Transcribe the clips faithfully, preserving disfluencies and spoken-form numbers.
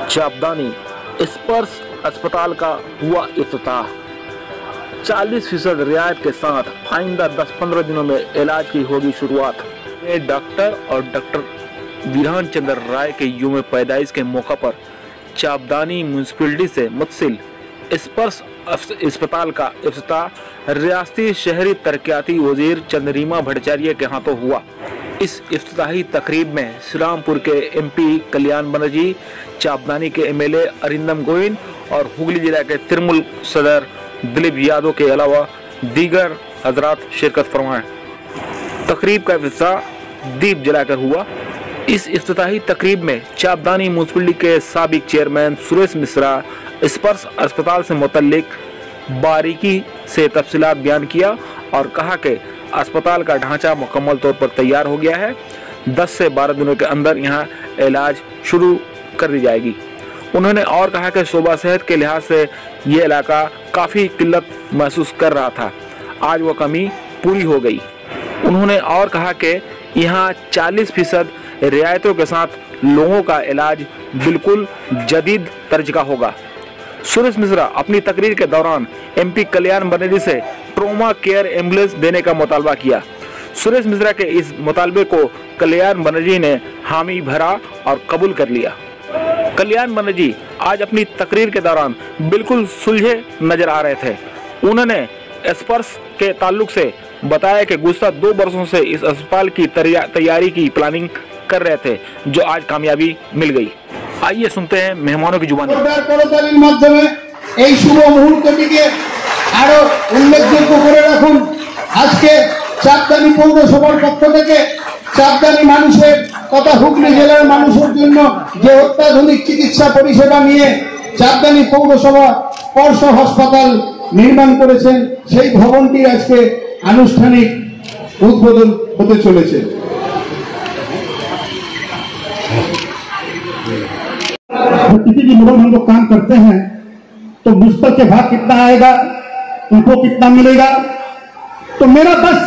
चापदानी स्पर्श अस्पताल का हुआ इफ्तिताह। चालीस फीसद रियायत के साथ आइंदा दस पंद्रह दिनों में इलाज की होगी शुरुआत। डॉक्टर और डॉक्टर विधान चंद्र राय के यूम पैदाइश के मौका पर चापदानी म्यूनसिपलिटी से मुतसिल स्पर्श अस्पताल का इफ्तिताह रियासती शहरी तरक्याती वजीर चंद्रिमा भट्टाचार्य के हाथों हुआ। इस इफ्तिताही तकरीब में श्रीरामपुर के एमपी कल्याण बनर्जी, चापदानी के एमएलए अरिंदम गोविंद और हुगली जिला के तिरमुल सदर दिलीप यादव के अलावा दीगर हजरात शिरकत फरमाए। तकरीब का इफ्तिताह दीप जलाकर हुआ। इस इफ्तिताही तकरीब में चापदानी म्यूनसिपलिटी के साबिक चेयरमैन सुरेश मिश्रा स्पर्श अस्पताल से मुतल्लिक बारीकी से तफसीलात बयान किया और कहा कि अस्पताल का ढांचा मुकम्मल तौर पर तैयार हो गया है। दस से बारह दिनों के अंदर यहां इलाज शुरू कर दी जाएगी। उन्होंने और कहा कि शोबा सेहत के लिहाज से ये इलाका काफ़ी किल्लत महसूस कर रहा था, आज वो कमी पूरी हो गई। उन्होंने और कहा कि यहाँ चालीस फीसद रियायतों के साथ लोगों का इलाज बिल्कुल जदीद तर्ज का होगा। सुरेश मिश्रा अपनी तकरीर के दौरान एमपी कल्याण बनर्जी से ट्रोमा केयर एम्बुलेंस देने का मुतालबा किया। सुरेश मिश्रा के इस मुतालबे को कल्याण बनर्जी ने हामी भरा और कबूल कर लिया। कल्याण बनर्जी आज अपनी तकरीर के दौरान बिल्कुल सुलझे नजर आ रहे थे। उन्होंने स्पर्श के ताल्लुक से बताया कि गुज़श्ता दो बरसों से इस अस्पताल की तैयारी की प्लानिंग कर रहे थे, जो आज कामयाबी मिल गई। आइए सुनते हैं मेहमानों की जुबानी। চাপদানি পৌরসভার পক্ষ থেকে চাপদানি মানুষের তথা হুগলি জেলার মানুষের জন্য যে অত্যাধুনিক চিকিৎসা পরিষেবা নিয়ে চাপদানি পৌরসভা স্পর্শ হাসপাতাল নির্মাণ করেছেন, সেই ভবনটি আজকে আনুষ্ঠানিক উদ্বোধন হতে চলেছে। किसी भी मॉडल हम लोग काम करते हैं तो मुस्तक के भाग कितना आएगा, उनको कितना मिलेगा। तो मेरा बस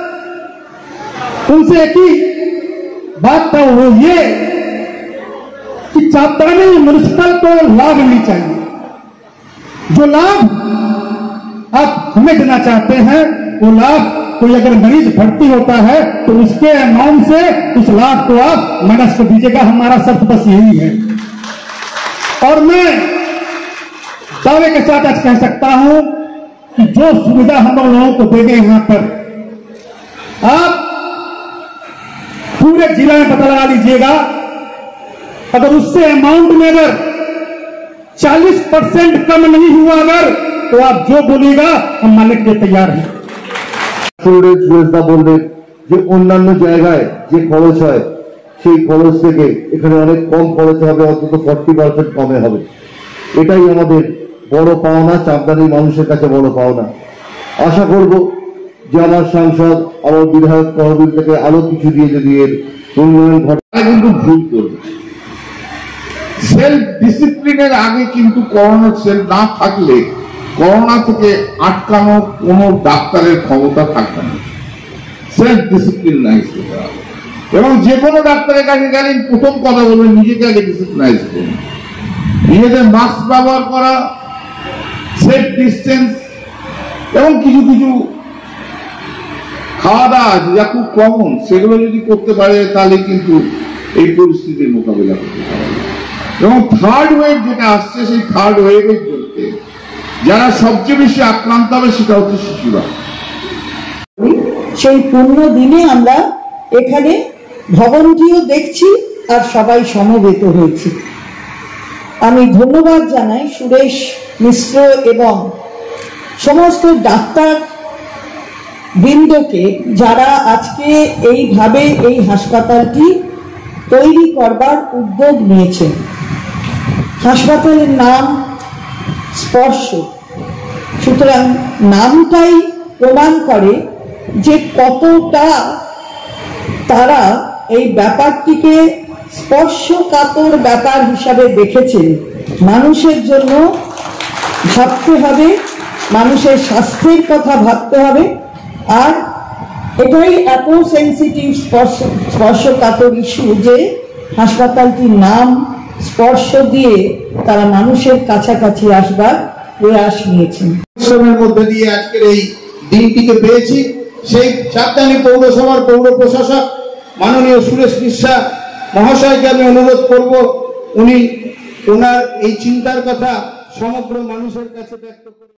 उनसे एक ही बात था, वो ये कि चापदानी म्युनिसिपल को लाभ मिलनी चाहिए। जो लाभ आप हमें देना चाहते हैं वो लाभ, कोई अगर मरीज भर्ती होता है तो उसके अमाउंट से उस लाभ को आप माइनस कर दीजिएगा। हमारा शर्त बस यही है। और मैं दावे के साथ आज कह सकता हूं कि जो सुविधा हम लोगों को देंगे यहां पर, आप पूरे जिला में पता लगा लीजिएगा, अगर उससे अमाउंट में अगर चालीस परसेंट कम नहीं हुआ अगर, तो आप जो बोलिएगा हम मानने के लिए तैयार हैं। সুরেশদা বললেন যে অন্যান্য জায়গায় যে খরচ হয় সেই খরচ থেকে এখানে অনেক কম খরচ হবে, অন্তত ফর্টি পার্সেন্ট কমে হবে। এটাই আমাদের বড় পাওনা, চাপদানির মানুষের কাছে বড় পাওনা। আশা করব যে আমার সাংসদ, আমার বিধায়ক তহবিল থেকে আরো কিছু দিয়ে যদি এর উন্নয়ন ঘটায়, কিন্তু ভুল করবে। সেলফ ডিসিপ্লিনের আগে কিন্তু করোনা সেল না থাকলে করোনা থেকে আটকানোর কোন ডাক্তারের ক্ষমতা থাকবে না। সেলফ ডিসিপ্লিনাইজ করতে হবে এবং যে কোনো ডাক্তারের কাছে গেলেন প্রথম কথা বলবেন নিজেকে আগে ডিসিপ্লিনাইজ করুন। নিজেদের মাস্ক ব্যবহার করা, সেফ ডিস্টেন্স এবং কিছু কিছু খাওয়া দাওয়া যা খুব কমন, সেগুলো যদি করতে পারে তাহলে কিন্তু এই পরিস্থিতির মোকাবিলা করতে পারে। এবং থার্ড ওয়েভ যেটা আসছে, সেই থার্ড ওয়েভের জন্য যারা সবচেয়ে বেশি আক্রান্ত হবে সেটা হচ্ছে শিশুরা। সেই পূর্ণ দিনে আমরা এখানে ভবনটিও দেখছি আর সবাই সমবেত হয়েছি। আমি ধন্যবাদ জানাই সুরেশ মিশ্র এবং সমস্ত ডাক্তার বৃন্দকে, যারা আজকে এইভাবে এই হাসপাতালটি তৈরি করবার উদ্যোগ নিয়েছেন। হাসপাতালের নাম স্পর্শ, সুতরাং নামটাই প্রমাণ করে যে কতটা তারা এই ব্যাপারটিকে স্পর্শকাতর ব্যাপার হিসাবে দেখেছেন। মানুষের জন্য ভাবতে হবে, মানুষের স্বাস্থ্যের কথা ভাবতে হবে। আর এটাই এত সেন্সিটিভ স্পর্শ স্পর্শকাতর ইস্যু যে হাসপাতালটির নাম স্পর্শ দিয়ে তারা মানুষের কাছাকাছি আসবার প্রয়াস নিয়েছেন। পরিশ্রমের মধ্যে দিয়ে আজকের এই দিনটিকে পেয়েছি। সেই চাঁদদানি পৌরসভার পৌর প্রশাসক মাননীয় সুরেশ মিশ্রা মহাশয়কে আমি অনুরোধ করব, উনি ওনার এই চিন্তার কথা সমগ্র মানুষের কাছে ব্যক্ত করেন।